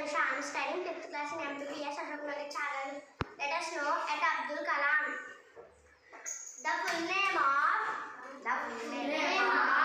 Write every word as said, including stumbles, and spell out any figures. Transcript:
Anusha. I am studying fifth class in M P B S Ashok Nagar, Chagal. Let us know at Abdul Kalam. The full name of the full name of